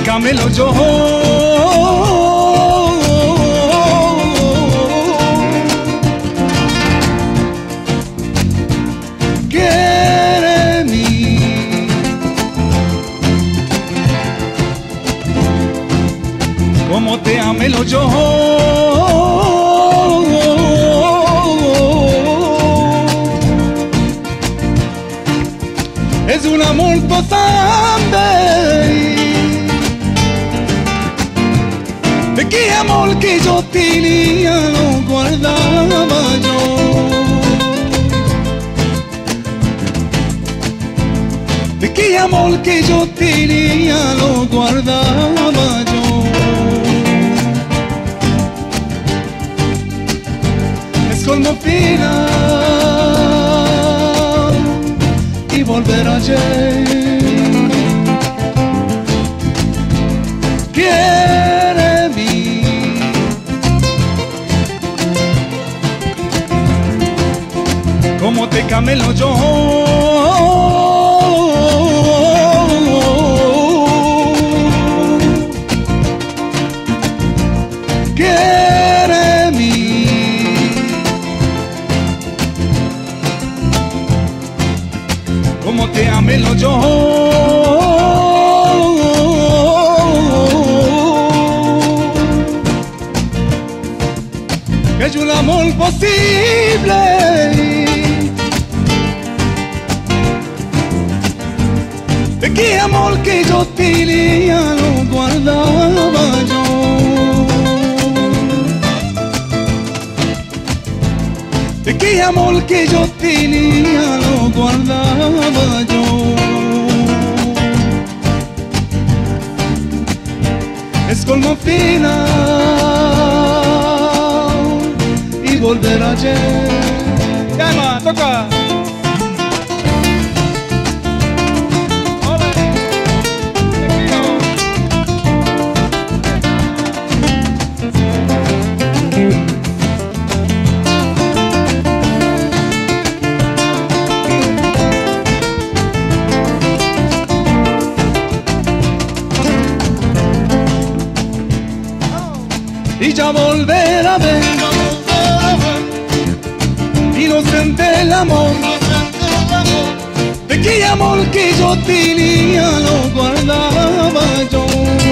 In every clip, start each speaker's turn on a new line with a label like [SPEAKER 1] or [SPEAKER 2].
[SPEAKER 1] camelo yo. Quiere mí, como te amelo yo. Es un amor potente, de qué amor que yo tenía lo guardaba yo. De qué amor que yo tenía lo guardaba yo. Es colmo final y volver ayer. Quiere mí, como te camelo yo. Quiere mí, como te amelo yo. Es un amor posible, de qué amor que yo tenía lo guardaba yo. De qué amor que yo tenía lo guardaba yo. Es colmo final y volver ayer. ¡Llama, toca! Y ya volver a ver, inocente el amor, de qué amor que yo tenía lo guardaba yo.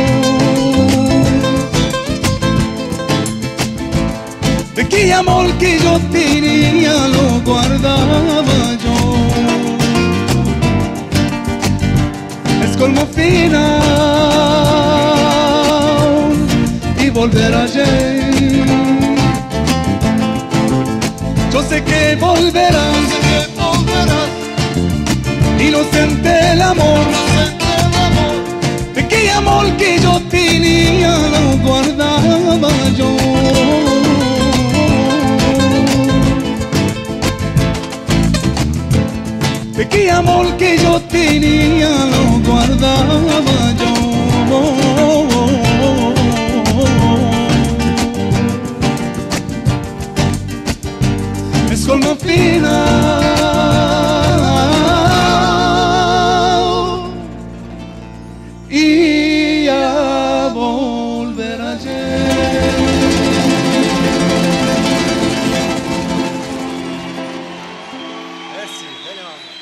[SPEAKER 1] De qué amor que yo tenía lo guardaba yo. Es colmo final y volver ayer. Yo sé que volverás, inocente el amor, de qué amor que yo tenía lo guardaba yo. De qué amor que yo tenía lo guardaba yo. Es colmo final y ya volver ayer.
[SPEAKER 2] Merci, bene.